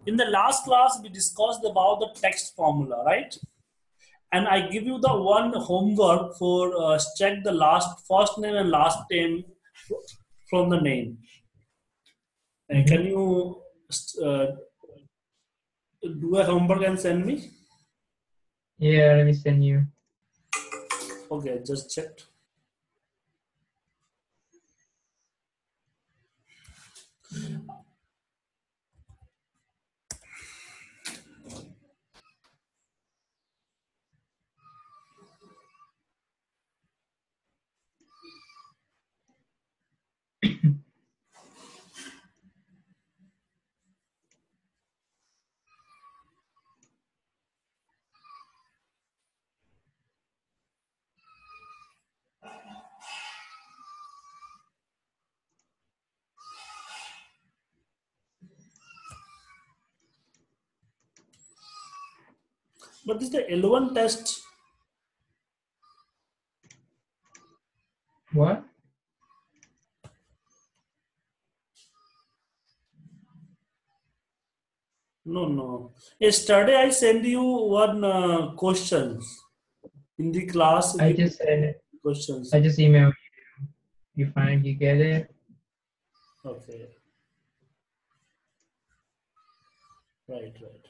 In the last class, we discussed about the text formula, right? And I give you the one homework for check the first name and last name from the name. And can you do a homework and send me? Yeah, let me send you. Okay, just checked. But this is the L1 test. What? No. Yesterday I sent you one questions in the class. I just sent it. Questions. I just emailed you. You find you get it? Okay. Right.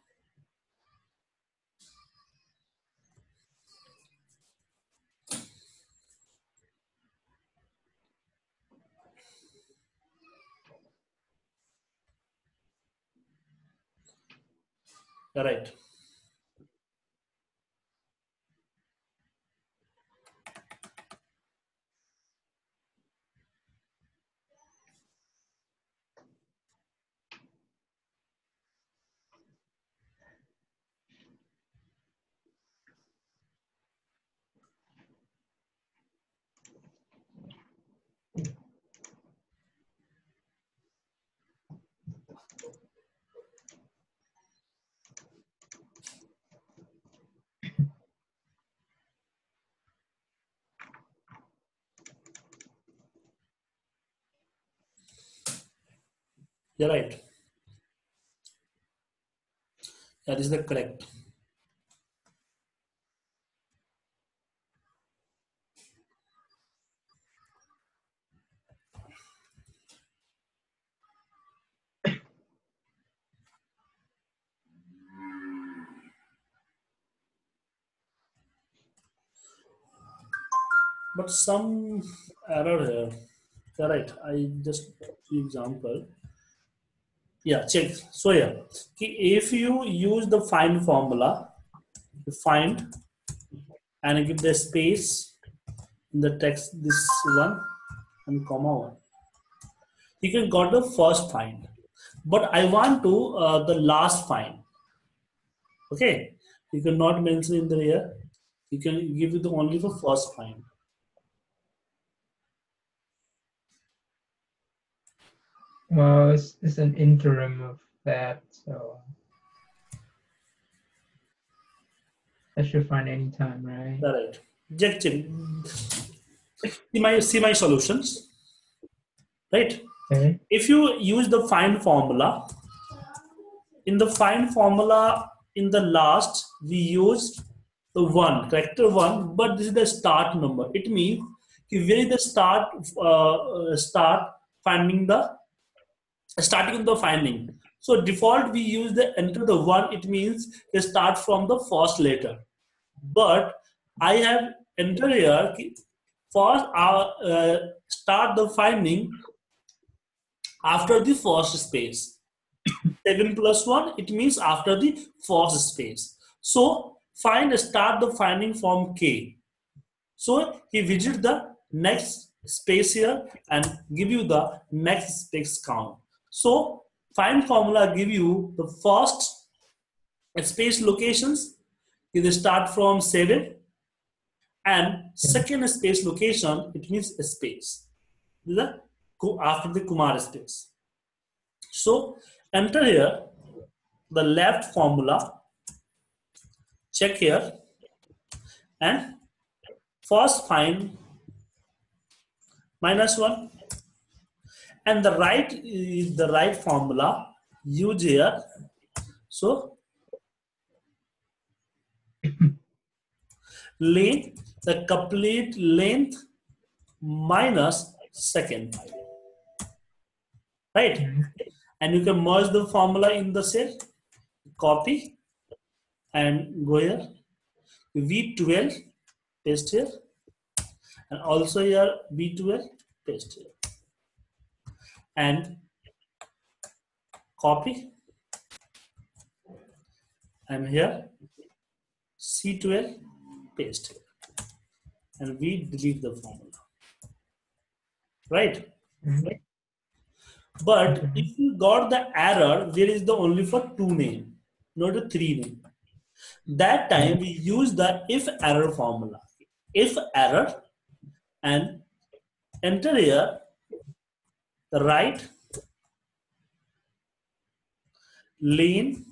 Right. You're right. That is the correct. But some error here. Correct. I just example. Yeah, check. So yeah, if you use the find formula, you find and give the space in the text this one and comma one. You can got the first find, but I want to the last find. Okay, you cannot mention in the here. You can give it only for first find. Well, it's an interim of that, so I should find any time, right? Right. Check. See my solutions. Right. Okay. If you use the find formula, in the find formula in the last we used the one character one, but this is the start number. It means where is the start finding the starting of the finding. So default we use the enter the one. It means they start from the first letter. But I have enter here first start the finding after the first space. 7 plus 1, it means after the first space. So start the finding from K. So he visits the next space here and give you the next space count. So find formula give you the first space locations. You start from 7 and second space location, it means a space. After the Kumar space. So enter here the left formula, check here, and first find -1, and the right is the right formula, use here So length, the complete length minus second pi, right? And you can merge the formula in the cell, copy and go here, V12 paste here, and also here V12 paste here, and copy, and here C12 paste here, and we delete the formula, right? But if you got the error, there is the only for 2 name, not a 3 name. That time we use the if error formula. If error, and enter here the right lane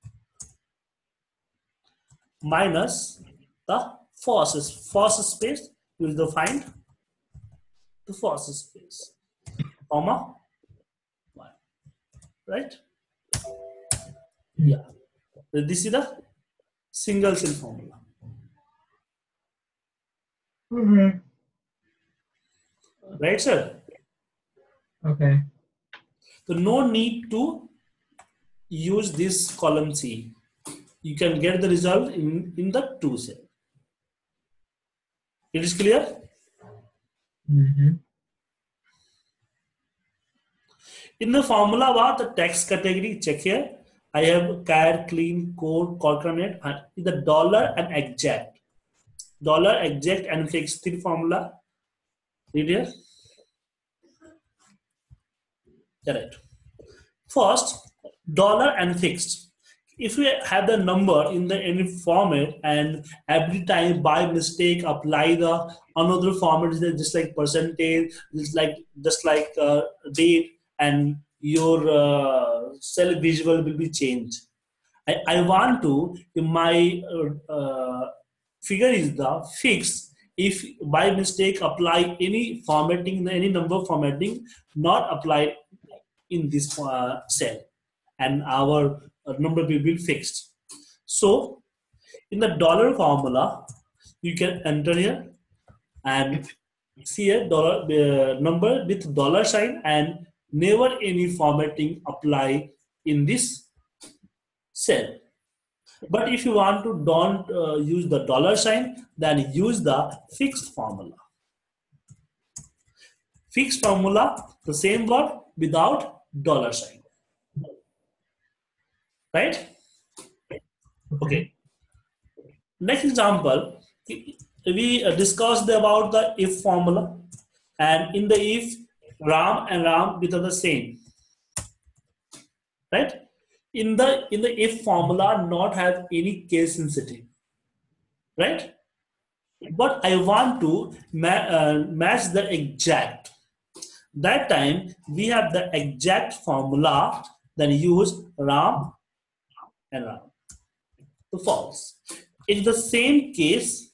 minus the false space. Use the find the false space, comma 1, right? Yeah, this is the single cell formula. Right, sir? Okay. So no need to use this column C. You can get the result in the 2 cell. It is clear? In the formula bar, the text category, check here. I have char, clean, code, coordinate, the dollar and exact. Dollar, exact, and fixed 3 formula. Read here. Correct. First, dollar and fixed. If we have the number in the any format and every time by mistake apply the another format, just like percentage, just like date, and your cell visual will be changed. I want to, my figure is the fixed. If by mistake apply any formatting, any number formatting, not applied in this cell, and our number will be fixed. So in the dollar formula, you can enter here and see a dollar number with dollar sign, and never any formatting apply in this cell. But if you want to don't use the dollar sign, then use the fixed formula. Fixed formula, the same word without dollar sign. Right? Okay. Next example, we discussed about the if formula, and in the if, Ram and Ram become the same. Right? In the if formula, not have any case sensitive. Right? But I want to match the exact. That time we have the exact formula, then use Ram and Ram. So false. In the same case,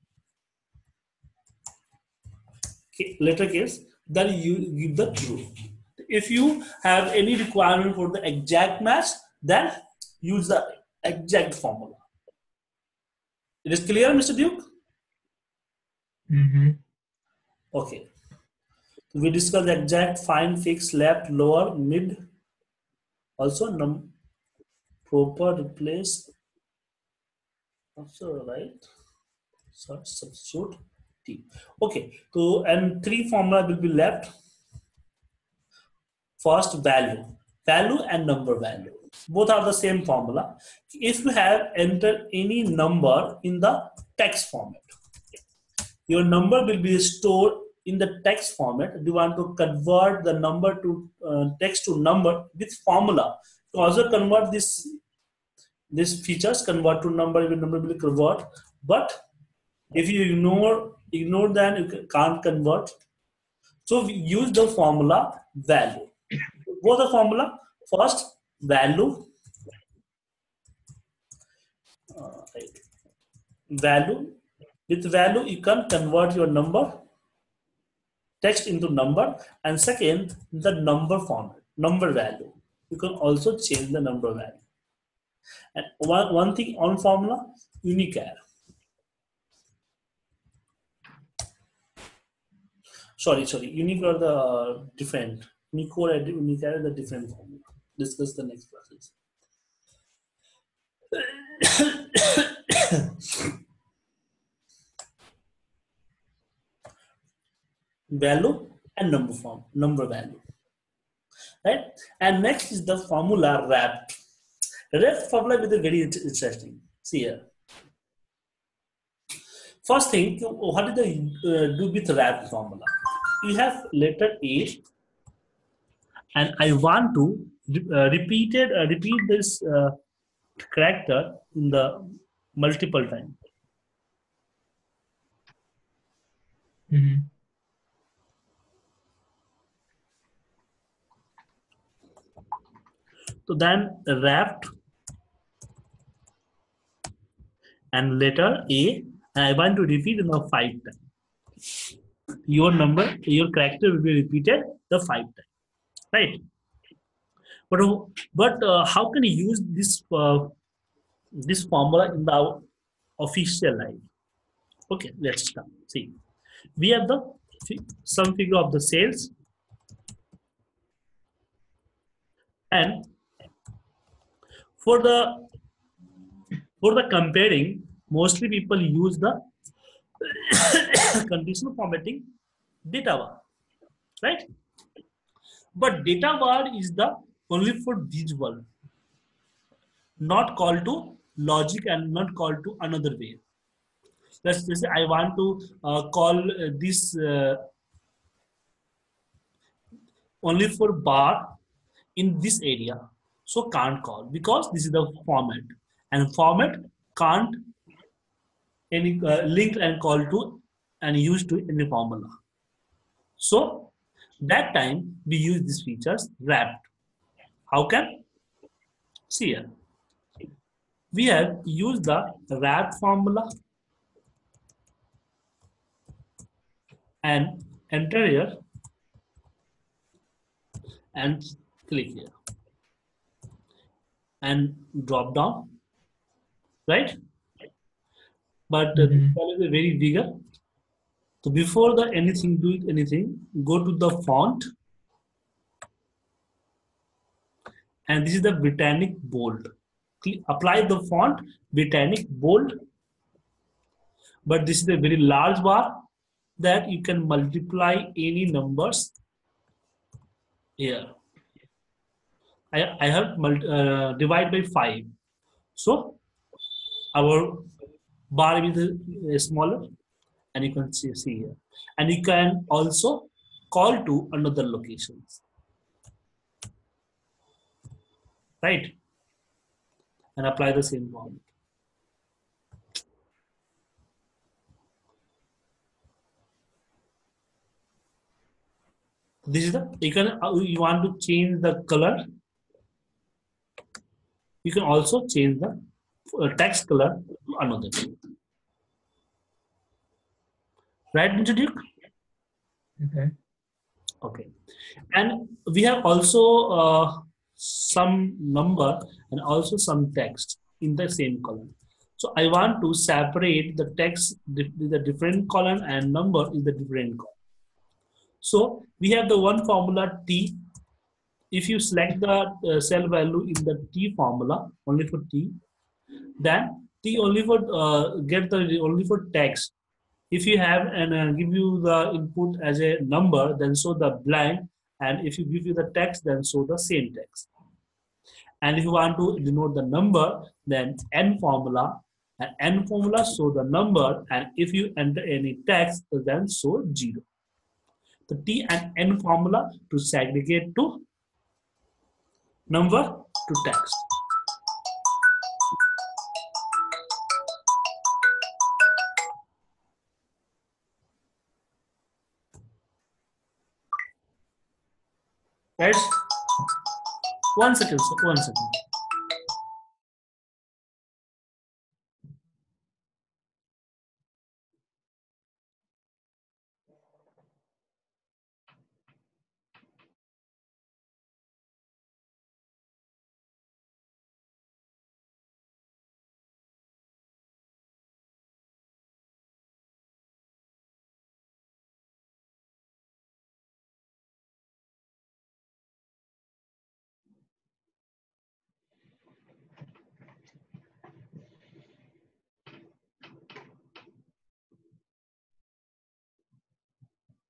letter case, then you give the true. If you have any requirement for the exact match, then use the exact formula. It is clear, Mr. Duke? Okay. We discussed exact, find, fix, left, lower, mid. Also, proper, replace. Also, right. So substitute T. Okay. So and 3 formula will be left. First, value and number value. Both are the same formula. If you have entered any number in the text format, your number will be stored in the text format. Do you want to convert the number to text to number with formula? To also convert this features, convert to number, your number will convert. But if you ignore then you can't convert. So we use the formula value. What the formula? First, value. Value. With value, you can convert your number text into number, and second, the number format, number value. You can also change the number value. And one thing on formula, unichar. Sorry, unique are the different. Unicore and unichar are the different formula. Discuss the next process. Value and number value, right? And next is the formula wrapped. Wrapped formula with a very interesting. See here. First thing, what is the do with wrapped formula? You have letter A, and I want to repeat this character in the multiple time. Mm-hmm. So then wrapped and letter A, and I want to repeat in the 5 times. Your character will be repeated the 5 times, right? But how can you use this formula in the official life? Okay, let's start. See, we have the sum figure of the sales, and for the comparing, mostly people use the conditional formatting data var, right? But data var is the only for visual, not called to logic and not called to another way. Let's say I want to call this only for bar in this area. So can't call because this is the format, and format can't any link and call to and use to any formula. So that time we use these features wrapped. How can? See here. We have used the wrap formula and enter here and click here and drop down, right? But this Mm-hmm. file is very bigger. So before the anything, do it anything, go to the font, and this is the Britannic bold. Apply the font Britannic bold, but this is a very large bar that you can multiply any numbers here. I have divide by 5. So our bar is smaller, and you can see here. And you can also call to another locations, right? And apply the same format. This is the you want to change the color. You can also change the text color to another, right, Mr. Duke? Okay. Okay, and we have also some number and also some text in the same column. So I want to separate the text with the different column and number is the different column. So we have the one formula T. If you select the cell value in the T formula only for T, then T only for get the only for text. If you have and give you the input as a number, then show the blank, and if you give you the text, then show the same text. And if you want to denote the number, then N formula, and N formula show the number, and if you enter any text, then show 0. The T and N formula to segregate to number to text. Right? 1 second, sir. 1 second.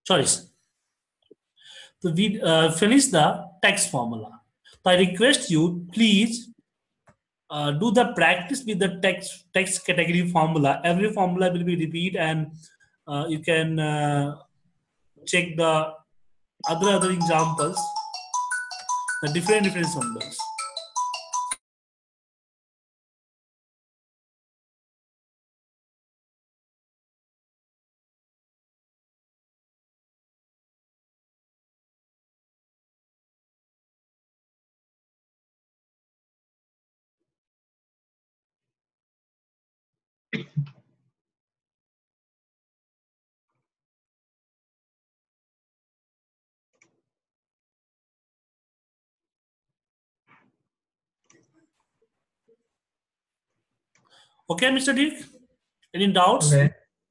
choice. So we finish the text formula. So I request you, please do the practice with the text category formula. Every formula will be repeat, and you can check the other examples, the different symbols. Okay, Mr. Duke? Any doubts? Okay.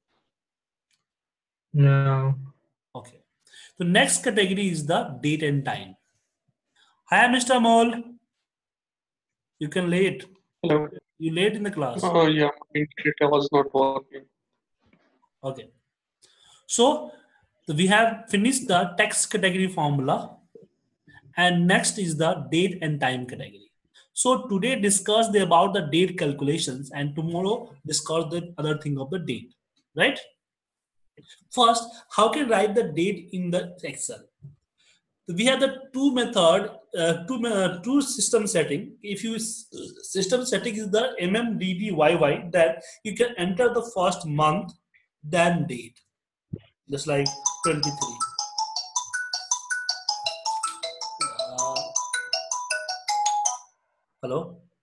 No. Okay. The next category is the date and time. Hi, Mr. Mole. You can late. Hello. You late in the class. Yeah, my data was not working. Okay. So we have finished the text category formula, and next is the date and time category. So today discuss about the date calculations, and tomorrow discuss the other thing of the date, right? First, how can write the date in the Excel? We have the two system setting. If you system setting is the MMDDYY, that you can enter the first month, then date, just like 23. Hello.